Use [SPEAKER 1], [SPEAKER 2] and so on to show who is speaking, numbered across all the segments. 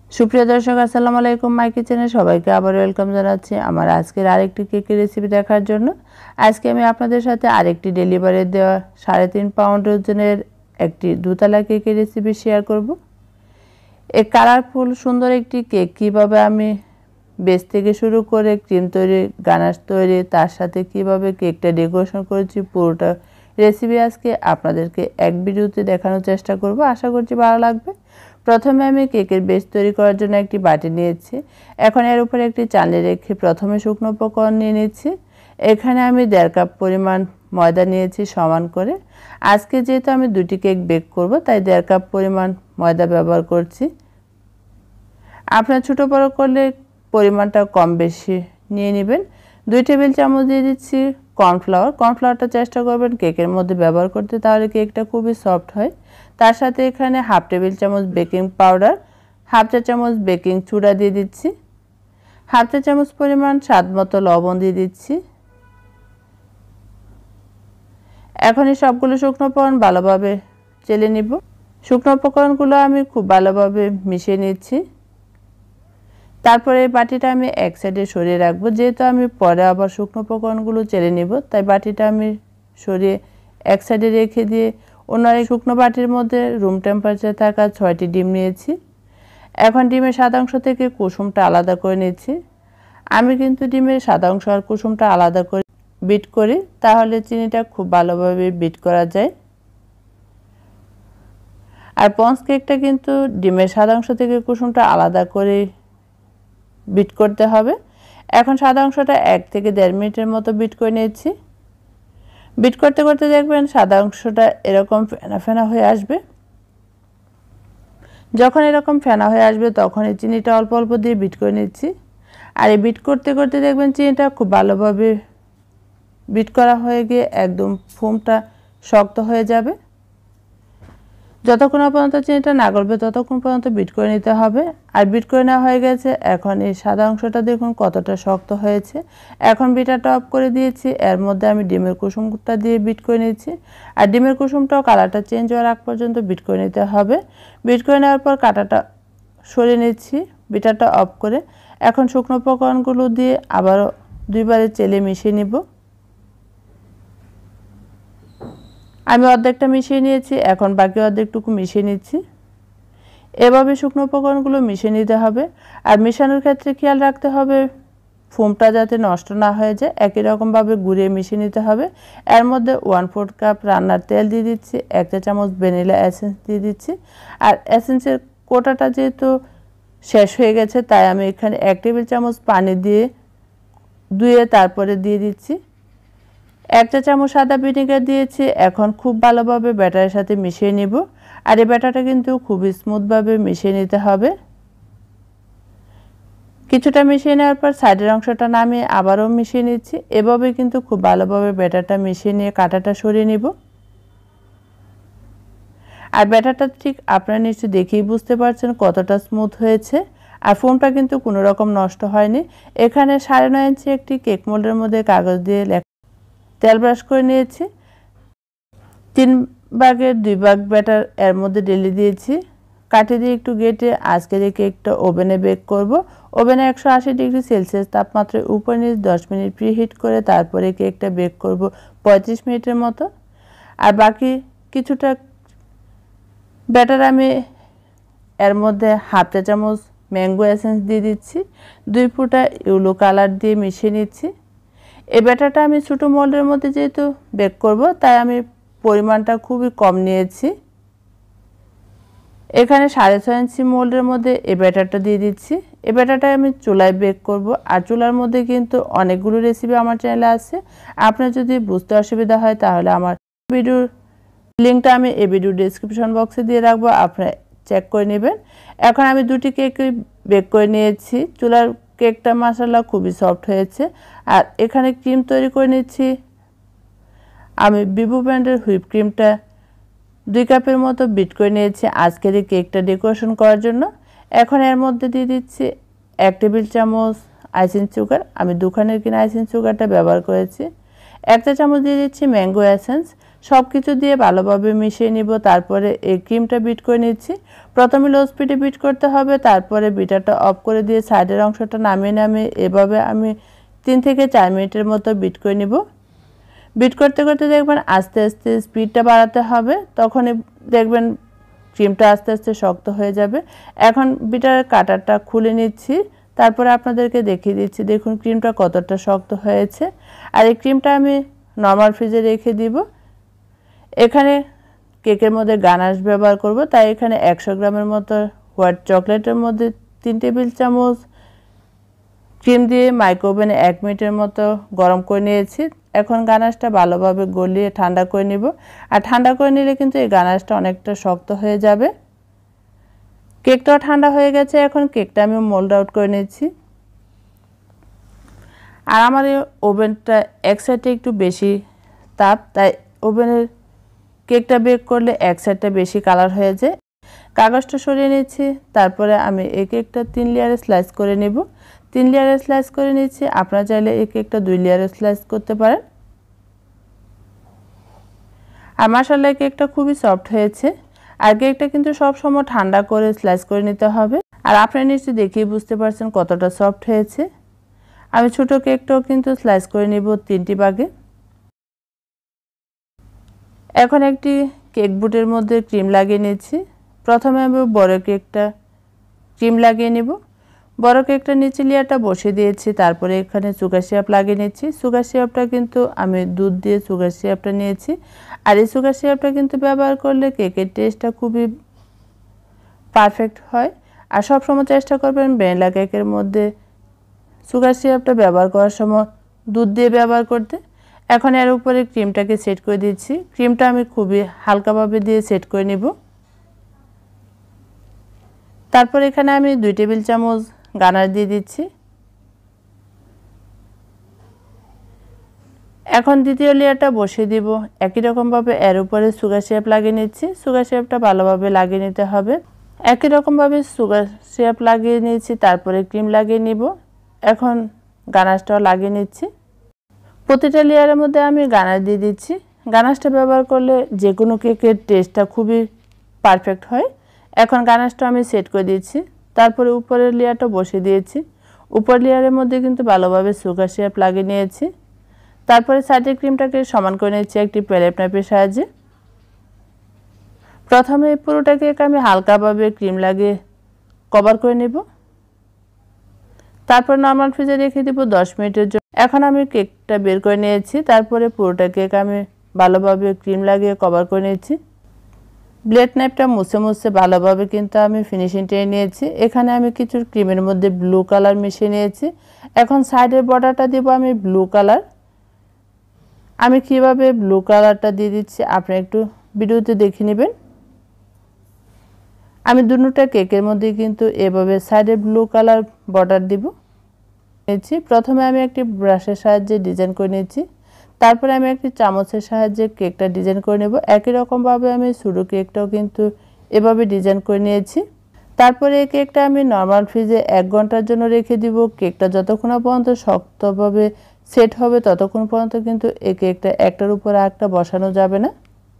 [SPEAKER 1] সুপ্রিয় দর্শক আসসালামু আলাইকুম মাই কিচেনে সবাইকে আবার ওয়েলকাম জানাচ্ছি আমার আজকের আরেকটি কেকের রেসিপি দেখার জন্য। আজকে আমি আপনাদের সাথে আরেকটি ডেলিভারি দেওয়া 3.5 পাউন্ড ওজনের একটি দুতলা কেকের রেসিপি শেয়ার করব। এই কালারফুল সুন্দর একটি কেক কিভাবে আমি বেস থেকে শুরু করে ক্রিম তৈরি, গানাশ তৈরি, তার সাথে কিভাবে কেকটা ডেকোরেশন করেছি পুরোটা রেসিপি আজকে আপনাদেরকে এক ভিডিওতে দেখানোর চেষ্টা করব। আশা করছি ভালো লাগবে। প্রথমে আমি কেকের বেস তৈরি করার জন্য একটি বাটি নিয়েছি। এখন এর উপরে একটি চালনি রেখে প্রথমে শুকনো উপকরণ নিয়ে নিচ্ছি। এখানে আমি 1.5 কাপ পরিমাণ ময়দা নিয়েছি সমান করে। আজকে যেহেতু আমি 2টি কেক বেক করব তাই 1.5 কাপ পরিমাণ ময়দা ব্যবহার করছি। আপনারা ছোটো বড়ো করলে পরিমাণটা কম বেশি নিয়ে নেবেন। 2 টেবিল চামচ দিয়ে দিচ্ছি কর্নফ্লাওয়ার। কর্নফ্লাওয়ারটা চেষ্টা করবেন কেকের মধ্যে ব্যবহার করতে, তাহলে কেকটা খুবই সফট হয়। তার সাথে এখানে 1/2 টেবিল চামচ বেকিং পাউডার, 1/2 চা চামচ বেকিং সোডা দিয়ে দিচ্ছি, 1/2 চা চামচ পরিমাণ স্বাদ মতো লবণ দিয়ে দিচ্ছি। এখন এই সবগুলো শুকনো উপকরণ ভালোভাবে চেলে নিব। শুকনো উপকরণগুলো আমি খুব ভালোভাবে মিশিয়ে নিচ্ছি। তারপরে এই বাটিটা আমি এক সাইডে সরিয়ে রাখবো, যেহেতু আমি পরে আবার শুকনো উপকরণগুলো চেলে নিব, তাই বাটিটা আমি সরিয়ে এক সাইডে রেখে দিয়ে অন্য এক শুকনো বাটির মধ্যে রুম টেম্পারেচারে থাকা 6টি ডিম নিয়েছি। এখন ডিমের সাদা অংশ থেকে কুসুমটা আলাদা করে নিচ্ছি। আমি কিন্তু ডিমের সাদা অংশ আর কুসুমটা আলাদা করে বিট করি, তাহলে চিনিটা খুব ভালোভাবে বিট করা যায়। আর পঞ্চ কেকটা কিন্তু ডিমের সাদা অংশ থেকে কুসুমটা আলাদা করে বিট করতে হবে। এখন সাদা অংশটা 1 থেকে 1.5 মিনিটের মতো বিট করে নিয়েছি। বিট করতে করতে দেখবেন সাদা অংশটা এরকম ফেনা ফেনা হয়ে আসবে। যখন এরকম ফেনা হয়ে আসবে তখন এই চিনিটা অল্প অল্প দিয়ে বিট করে নিচ্ছি। আর এই বিট করতে করতে দেখবেন চিনিটা খুব ভালোভাবে বিট করা হয়ে গিয়ে একদম ফোমটা শক্ত হয়ে যাবে। যতক্ষণ পর্যন্ত চিনিটা না গলবে ততক্ষণ পর্যন্ত বিট করে নিতে হবে। আর বিট করে নেওয়া হয়ে গেছে। এখন এই সাদা অংশটা দেখুন কতটা শক্ত হয়েছে। এখন বিটারটা অফ করে দিয়েছি। এর মধ্যে আমি ডিমের কুসুমটা দিয়ে বিট করে নিচ্ছি। আর ডিমের কুসুমটাও কালারটা চেঞ্জ হওয়ার আগ পর্যন্ত বিট করে নিতে হবে। বিট করে নেওয়ার পর কাঁটাটা সরিয়ে নিচ্ছি বিটারটা অফ করে। এখন শুকনো উপকরণগুলো দিয়ে আবারও 2বারে চেলে মিশিয়ে নিব। আমি অর্ধেকটা মিশিয়ে নিয়েছি, এখন বাকি অর্ধেকটুকু মিশিয়ে নিচ্ছি। এভাবে শুকনো উপকরণগুলো মিশিয়ে নিতে হবে। আর মেশানোর ক্ষেত্রে খেয়াল রাখতে হবে ফোমটা যাতে নষ্ট না হয়ে যায়। একই রকমভাবে ঘুরিয়ে মিশিয়ে নিতে হবে। এর মধ্যে 1/4 কাপ রান্নার তেল দিয়ে দিচ্ছি, 1 চা চামচ ভ্যানিলা এসেন্স দিয়ে দিচ্ছি। আর এসেন্সের কোটাটা যেহেতু শেষ হয়ে গেছে তাই আমি এখানে 1 টেবিল চামচ পানি দিয়ে ধুয়ে তারপরে দিয়ে দিচ্ছি। 1 চা চামচ সাদা ভিনেগার দিয়েছি। এখন খুব ভালোভাবে ব্যাটারের সাথে মিশিয়ে নিব। আর এই ব্যাটারটা কিন্তু খুব স্মুথভাবে মিশিয়ে নিতে হবে। কিছুটা মিশিয়ে নেওয়ার পর সাইডের অংশটা নামিয়ে আবারও মিশিয়ে নিচ্ছি। এভাবে কিন্তু খুব ভালোভাবে ব্যাটারটা মিশিয়ে নিয়ে কাঁটাটা সরিয়ে নিব। আর ব্যাটারটা ঠিক আপনারা নিশ্চয়ই দেখেই বুঝতে পারছেন কতটা স্মুথ হয়েছে। আর ফোমটা কিন্তু কোনো রকম নষ্ট হয়নি। এখানে 9.5 ইঞ্চি একটি কেক মোল্ডের মধ্যে কাগজ দিয়ে তেল ব্রাশ করে নিয়েছি। 3 ভাগের 2 ভাগ ব্যাটার এর মধ্যে ঢেলে দিয়েছি। কাঠি দিয়ে একটু গেটে আজকের এই কেকটা ওভেনে বেক করব। ওভেনে 180 ডিগ্রি সেলসিয়াস তাপমাত্রায় উপর নিচ 10 মিনিট প্রিহিট করে তারপরে কেকটা বেক করব 35 মিনিটের মতো। আর বাকি কিছুটা ব্যাটার আমি এর মধ্যে 1/2 চা চামচ ম্যাঙ্গো এসেন্স দিয়ে দিচ্ছি। 2 ফোঁটা ইয়েলো কালার দিয়ে মিশিয়ে নিচ্ছি। এই ব্যাটারটা আমি ছোটো মোল্ডের মধ্যে যেহেতু বেক করব তাই আমি পরিমাণটা খুবই কম নিয়েছি। এখানে 6.5 ইঞ্চি মোল্ডের মধ্যে এই ব্যাটারটা দিয়ে দিচ্ছি। এই ব্যাটারটা আমি চুলায় বেক করব। আর চুলার মধ্যে কিন্তু অনেকগুলো রেসিপি আমার চ্যানেলে আছে। আপনার যদি বুঝতে অসুবিধা হয় তাহলে আমার ভিডিওর লিঙ্কটা আমি এই ভিডিও ডেসক্রিপশন বক্সে দিয়ে রাখবো, আপনারা চেক করে নেবেন। এখন আমি 2টি কেক বেক করে নিয়েছি। চুলার কেকটা মাশাআল্লাহ খুবই সফট হয়েছে। আর এখানে ক্রিম তৈরি করে নিচ্ছি। আমি বিবু ব্র্যান্ডের হুইপ ক্রিমটা 2 কাপের মতো বিট করে নিয়েছি আজকের এই কেকটা ডেকোরেশন করার জন্য। এখন এর মধ্যে দিয়ে দিচ্ছি 1 টেবিল চামচ আইসিং সুগার। আমি দোকানের কিনা আইসিং সুগারটা ব্যবহার করেছি। 1 চা চামচ দিয়ে দিচ্ছি ম্যাঙ্গো এসেন্স। সব কিছু দিয়ে ভালোভাবে মিশিয়ে নিব। তারপরে এই ক্রিমটা বিট করে নিচ্ছি। প্রথমে লো স্পিডে বিট করতে হবে, তারপরে বিটারটা অফ করে দিয়ে সাইডের অংশটা নামিয়ে এভাবে আমি 3 থেকে 4 মিনিটের মতো বিট করে নিব। বিট করতে করতে দেখবেন আস্তে আস্তে স্পিডটা বাড়াতে হবে, তখনই দেখবেন ক্রিমটা আস্তে আস্তে শক্ত হয়ে যাবে। এখন বিটার কাটারটা খুলে নিচ্ছি, তারপরে আপনাদেরকে দেখিয়ে দিচ্ছি। দেখুন ক্রিমটা কতটা শক্ত হয়েছে। আর এই ক্রিমটা আমি নরমাল ফ্রিজে রেখে দিব। এখানে কেকের মধ্যে গানাশ ব্যবহার করব, তাই এখানে 100 গ্রামের মতো হোয়াইট চকলেটের মধ্যে 3 টেবিল চামচ ক্রিম দিয়ে মাইক্রোওভেনে 1 মিনিটের মতো গরম করে নিয়েছি। এখন গানাশটা ভালোভাবে গলিয়ে ঠান্ডা করে নিব। আর ঠান্ডা করে নিলে কিন্তু এই গানাশটা অনেকটা শক্ত হয়ে যাবে। কেকটাও ঠান্ডা হয়ে গেছে। এখন কেকটা আমি মোল্ড আউট করে নিচ্ছি। আর আমার এই ওভেনটা এক সাইডে একটু বেশি তাপ, তাই ওভেনের কেকটা বেক করলে এক সাইডটা বেশি কালার হয়ে যায়। কাগজটা সরিয়ে নিচ্ছি। তারপরে আমি এই কেকটা 3 লেয়ারে স্লাইস করে নিব। 3 লেয়ারে স্লাইস করে নিচ্ছি। আপনারা চাইলে এই কেকটা 2 লেয়ারে স্লাইস করতে পারেন। আর মাশাআল্লাহ কেকটা খুবই সফট হয়েছে। আর কেকটা কিন্তু সব সময় ঠান্ডা করে স্লাইস করে নিতে হবে। আর আপনারা নিশ্চয়ই দেখেই বুঝতে পারছেন কতটা সফট হয়েছে। আমি ছোট কেকটাও কিন্তু স্লাইস করে নিব 3টি ভাগে। এখন একটি কেক বুটের মধ্যে ক্রিম লাগিয়ে নিচ্ছি। প্রথমে আমি বড় কেকটা ক্রিম লাগিয়ে নিব। বড় কেকটা নিচে লেয়ারটা বসিয়ে দিয়েছি। তারপরে এখানে সুগার সিরাপ লাগিয়ে নিচ্ছি। সুগার সিরাপটা কিন্তু আমি দুধ দিয়ে সুগার সিরাপটা নিয়েছি। আর এই সুগার সিরাপটা কিন্তু ব্যবহার করলে কেকের টেস্টটা খুবই পারফেক্ট হয়। আর সব সময় চেষ্টা করবেন ভ্যানিলা কেকের মধ্যে সুগার সিরাপটা ব্যবহার করার সময় দুধ দিয়ে ব্যবহার করতে। এখন এর উপরে ক্রিমটাকে সেট করে দিচ্ছি। ক্রিমটা আমি খুবই হালকাভাবে দিয়ে সেট করে নিব। তারপর এখানে আমি 2 টেবিল চামচ গানাশ দিয়ে দিচ্ছি। এখন দ্বিতীয় লেয়ারটা বসিয়ে দিব। একই রকমভাবে এর উপরে সুগার সিরাপ লাগিয়ে নিচ্ছি। সুগার সিরাপটা ভালোভাবে লাগিয়ে নিতে হবে। একই রকমভাবে সুগার সিরাপ লাগিয়ে নিয়েছি, তারপরে ক্রিম লাগিয়ে নিব। এখন গানাশটাও লাগিয়ে নিচ্ছি। প্রতিটা লেয়ারের মধ্যে আমি গানাশ দিয়ে দিচ্ছি। গানাশটা ব্যবহার করলে যে কোনো কেকের টেস্টটা খুবই পারফেক্ট হয়। এখন গানাশটা আমি সেট করে দিচ্ছি। তারপরে উপরের লেয়ারটা বসিয়ে দিয়েছি। উপর লেয়ারের মধ্যে কিন্তু ভালোভাবে সুগার সিরাপ লাগিয়ে নিয়েছি। তারপরে সাইডের ক্রিমটাকে সমান করে নিচ্ছি একটি প্যালেট নাইফের সাহায্যে। প্রথমে পুরোটা কেক আমি হালকাভাবে ক্রিম লাগিয়ে কভার করে নেব। তারপর নরমাল ফ্রিজে রেখে দিব 10 মিনিটের জন্য। এখন আমি কেকটা বের করে নিয়েছি। তারপরে পুরোটা কেক আমি ভালোভাবে ক্রিম লাগিয়ে কভার করে নিয়েছি। ব্লেড নাইফটা মুছে ভালোভাবে কিন্তু আমি ফিনিশিং টেনে নিয়েছি। এখানে আমি কিছু ক্রিমের মধ্যে ব্লু কালার মিশিয়ে নিয়েছি। এখন সাইডের বর্ডারটা দেব আমি ব্লু কালার। আমি কিভাবে ব্লু কালারটা দিয়ে দিচ্ছি আপনারা একটু ভিডিওতে দেখে নেবেন। আমি দুটোটা কেকের মধ্যে কিন্তু এভাবে সাইডে ব্লু কালার বর্ডার দিব। প্রথমে আমি একটি ব্রাশের সাহায্যে ডিজাইন করে নিয়েছি। তারপরে আমি একটি চামচের সাহায্যে কেকটা ডিজাইন করে নেব। একই রকমভাবে আমি ছোটো কেকটাও কিন্তু এভাবে ডিজাইন করে নিয়েছি। তারপরে এই কেকটা আমি নরমাল ফ্রিজে 1 ঘন্টার জন্য রেখে দিব। কেকটা যতক্ষণ পর্যন্ত শক্তভাবে সেট হবে ততক্ষণ পর্যন্ত কিন্তু এই কেকটা একটার উপর আরেকটা বসানো যাবে না।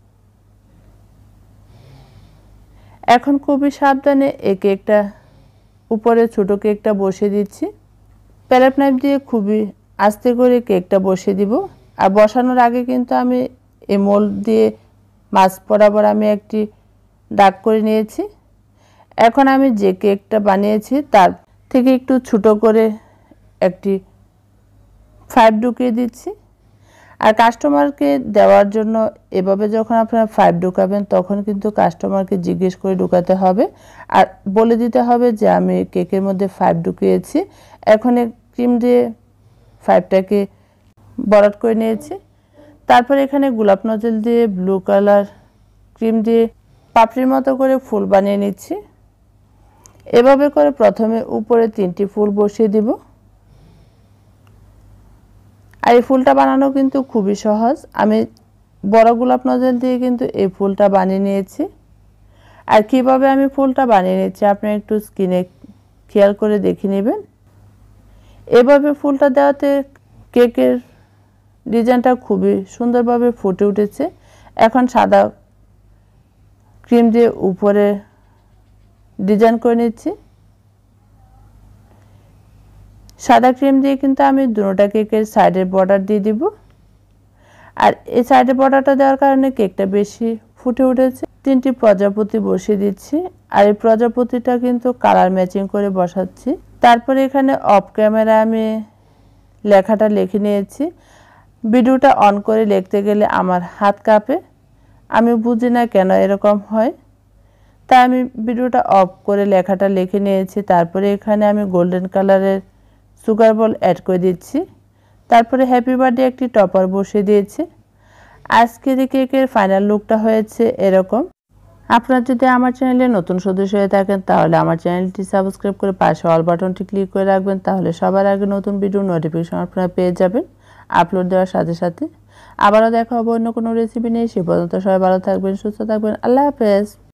[SPEAKER 1] এখন খুবই সাবধানে এই কেকটা উপরে ছোট কেকটা বসিয়ে দিচ্ছি। প্যালেট নাইফ দিয়ে খুবই আস্তে করে কেকটা বসিয়ে দিব। আর বসানোর আগে কিন্তু আমি এই মোল্ড দিয়ে মাছ বরাবর আমি একটি দাগ করে নিয়েছি। এখন আমি যে কেকটা বানিয়েছি তার থেকে একটু ছোট করে একটি 5 ঢুকিয়ে দিচ্ছি। আর কাস্টমারকে দেওয়ার জন্য এভাবে যখন আপনারা 5 ঢুকাবেন তখন কিন্তু কাস্টমারকে জিজ্ঞেস করে ঢুকাতে হবে আর বলে দিতে হবে যে আমি কেকের মধ্যে 5 ঢুকিয়েছি। এখন ক্রিম দিয়ে 5টাকে বরট করে নিয়েছি। তারপর এখানে গোলাপ নজল দিয়ে ব্লু কালার ক্রিম দিয়ে পাপড়ির মতো করে ফুল বানিয়ে নিচ্ছি। এভাবে করে প্রথমে উপরে 3টি ফুল বসিয়ে দিব। আর এই ফুলটা বানানো কিন্তু খুবই সহজ। আমি বড় গোলাপ নজল দিয়ে কিন্তু এই ফুলটা বানিয়ে নিয়েছি। আর কিভাবে আমি ফুলটা বানিয়ে নিয়েছি আপনি একটু স্ক্রিনে খেয়াল করে দেখে নেবেন। এভাবে ফুলটা দেওয়াতে কেকের ডিজাইনটা খুবই সুন্দরভাবে ফুটে উঠেছে। এখন সাদা ক্রিম দিয়ে উপরে ডিজাইন করে নিচ্ছি। সাদা ক্রিম দিয়ে কিন্তু আমি দুটোটা কেকের সাইডের বর্ডার দিয়ে দিব। আর এই সাইডের বর্ডারটা দেওয়ার কারণে কেকটা বেশি ফুটে উঠেছে। 3টি প্রজাপতি বসিয়ে দিচ্ছি, আর এই প্রজাপতিটা কিন্তু কালার ম্যাচিং করে বসাচ্ছি। তারপরে এখানে অফ ক্যামেরা আমি লেখাটা লিখে নিয়েছি। ভিডিওটা অন করে লিখতে গেলে আমার হাত কাঁপে, আমি বুঝি না কেন এরকম হয়, তাই আমি ভিডিওটা অফ করে লেখাটা লিখে নিয়েছি। তারপরে এখানে আমি গোল্ডেন কালারের সুগার বল অ্যাড করে দিচ্ছি। তারপরে হ্যাপি বার্থডে একটি টপার বসিয়ে দিয়েছি। আজকের কেকের ফাইনাল লুকটা হয়েছে এরকম। আপনারা যদি আমার চ্যানেলে নতুন সদস্য হয়ে থাকেন তাহলে আমার চ্যানেলটি সাবস্ক্রাইব করে পাশে অল বাটনটি ক্লিক করে রাখবেন, তাহলে সবার আগে নতুন ভিডিও নোটিফিকেশন আপনারা পেয়ে যাবেন আপলোড দেওয়ার সাথে সাথে। আবারও দেখা হবে অন্য কোনো রেসিপি নিয়ে। সে পর্যন্ত সবাই ভালো থাকবেন, সুস্থ থাকবেন। আল্লাহ হাফেজ।